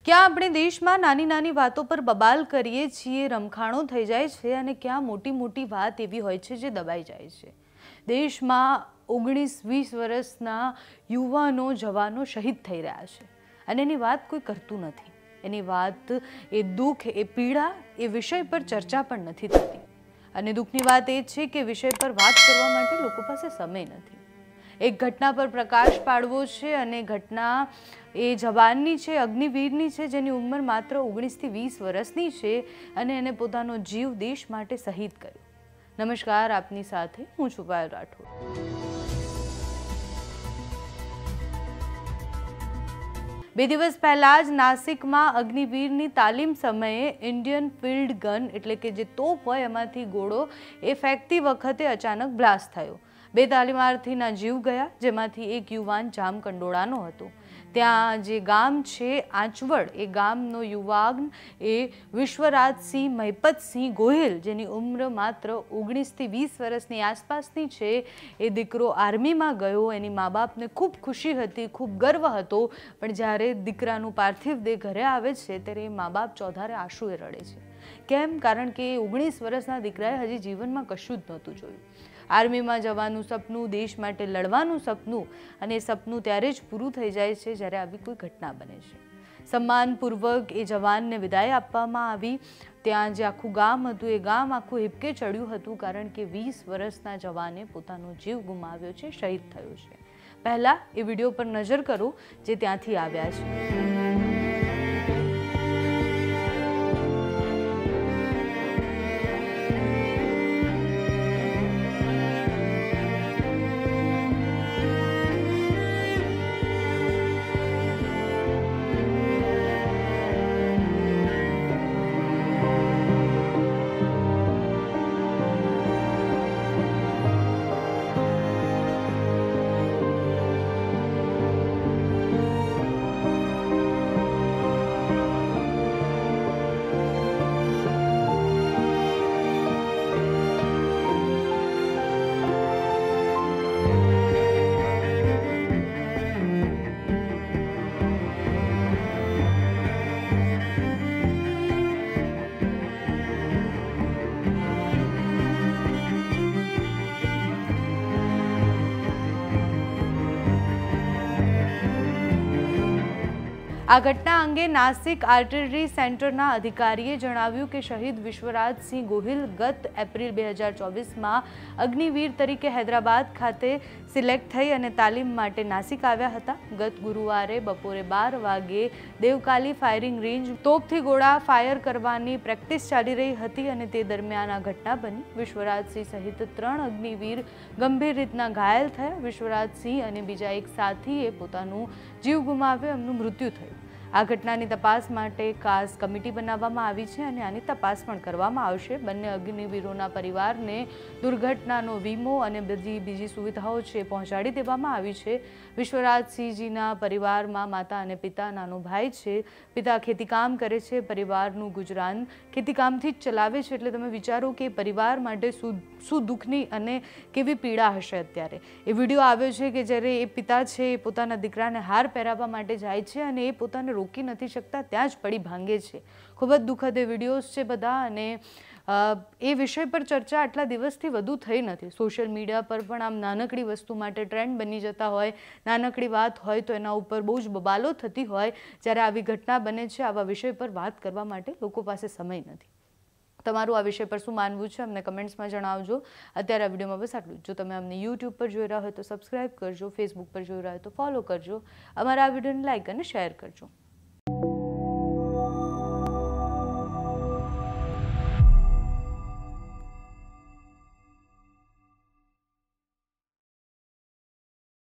क्या આપણે દેશમાં નાની નાની વાતો પર બબાલ કરીએ છીએ, રમખાણો થઈ જાય છે અને ક્યાં મોટી મોટી વાત એવી હોય છે જે દબાઈ જાય છે। દેશમાં 19-20 વર્ષના યુવાનો જવાનો શહીદ થઈ રહ્યા છે અને એની વાત કોઈ કરતું નથી। એની વાત, એ દુઃખ, એ પીડા, એ વિષય પર ચર્ચા પણ નથી થતી અને દુઃખની વાત એ છે કે વિષય પર વાત કરવા માટે લોકો પાસે સમય નથી। એક ઘટના પર પ્રકાશ પાડવો છે અને ઘટના એ જવાનની છે, અગ્નિવીરની છે, જેની ઉંમર માત્ર 19 થી 20 વર્ષની છે અને એને પોતાનો જીવ દેશ માટે શહીદ કર્યો। નમસ્કાર, આપની સાથે હું છું પાયલ રાઠોડ। બે દિવસ પહેલા જ નાસિકમાં અગ્નિવીરની તાલીમ સમયે ઇન્ડિયન ફિલ્ડ ગન એટલે કે જે તોપ હોય એમાંથી ગોળો એ ફેંકતી વખતે અચાનક બ્લાસ્ટ થયો। બે તાલીમાર્થીના જીવ ગયા, જેમાંથી એક યુવાન જામકંડોળાનો હતો। ત્યાં જે ગામ છે આંચવડ, એ ગામનો યુવાન એ વિશ્વરાજસિંહ મહિપતસિંહ ગોહિલ, જેની ઉંમર માત્ર 19 થી 20 વર્ષની આસપાસની છે। એ દીકરો આર્મીમાં ગયો, એની મા બાપને ખૂબ ખુશી હતી, ખૂબ ગર્વ હતો, પણ જ્યારે દીકરાનું પાર્થિવ દેહ ઘરે આવે છે ત્યારે એ મા બાપ ચોધારે આંસુએ રડે છે। કેમ? કારણ કે 19 વર્ષના દીકરાએ હજી જીવનમાં કશું જ નહોતું જોયું। આર્મીમાં જવાનું સપનું, દેશ માટે લડવાનું સપનું, અને એ સપનું ત્યારે જ પૂરું થઈ જાય છે જ્યારે આવી કોઈ ઘટના બને છે। સન્માનપૂર્વક એ જવાનને વિદાય આપવામાં આવી। ત્યાં જે આખું ગામ હતું એ ગામ આખું હિબકે ચડ્યું હતું, કારણ કે 20 વર્ષના જવાને પોતાનો જીવ ગુમાવ્યો છે, શહીદ થયો છે। પહેલા એ વિડીયો પર નજર કરો જે ત્યાંથી આવ્યા છે। આ ઘટના અંગે નાસિક આર્ટિલરી સેન્ટરના અધિકારીએ જણાવ્યું કે શહીદ વિશ્વરાજસિંહ ગોહિલ ગત એપ્રિલ 2024માં અગ્નિવીર તરીકે હૈદરાબાદ ખાતે સિલેક્ટ થઈ અને તાલીમ માટે નાસિક આવ્યા હતા। ગત ગુરુવારે બપોરે 12 વાગે દેવકાલી ફાયરિંગ રેન્જ તોપથી ગોળા ફાયર કરવાની પ્રેક્ટિસ ચાલી રહી હતી અને તે દરમિયાન આ ઘટના બની। વિશ્વરાજસિંહ સહિત 3 અગ્નિવીર ગંભીર રીતના ઘાયલ થયા। વિશ્વરાજસિંહ અને બીજા એક સાથીએ પોતાનું જીવ ગુમાવ્યો, એમનું મૃત્યુ થયું। આ ઘટનાની તપાસ માટે ખાસ કમિટી બનાવવામાં આવી છે અને આની તપાસ પણ કરવામાં આવશે। બંને અગ્નિવીરોના પરિવારને દુર્ઘટનાનો વીમો અને બીજી સુવિધાઓ છે પહોંચાડી દેવામાં આવી છે। વિશ્વરાજસિંહજીના પરિવારમાં માતા અને પિતા, નાનો ભાઈ છે। પિતા ખેતીકામ કરે છે, પરિવારનું ગુજરાન ખેતીકામથી જ ચલાવે છે, એટલે તમે વિચારો કે પરિવાર માટે શું દુઃખની અને કેવી પીડા હશે। અત્યારે એ વિડીયો આવ્યો છે કે જ્યારે એ પિતા છે એ પોતાના દીકરાને હાર પહેરાવવા માટે જાય છે અને એ પોતાને રોકી નથી શકતા, ત્યાં જ પડી ભાંગે છે। ખૂબ જ દુઃખદ એ વિડીયોઝ છે બધા, અને એ વિષય પર ચર્ચા આટલા દિવસથી વધુ થઈ નથી। સોશિયલ મીડિયા પર પણ આમ નાનકડી વસ્તુ માટે ટ્રેન્ડ બની જતા હોય, નાનકડી વાત હોય તો એના ઉપર બહુ જ બબાલો થતી હોય, જ્યારે આવી ઘટના બને છે આવા વિષય પર વાત કરવા માટે લોકો પાસે સમય નથી। તમારું આ વિષય પર શું માનવું છે અમને કમેન્ટ્સમાં જણાવજો। અત્યારે આ વિડીયોમાં બસ આટલું જ। જો તમે અમને યુટ્યુબ પર જોઈ રહ્યા હોય તો સબસ્ક્રાઇબ કરજો, ફેસબુક પર જોઈ રહ્યા હોય તો ફોલો કરજો, અમારા આ વિડીયોને લાઇક અને શેર કરજો।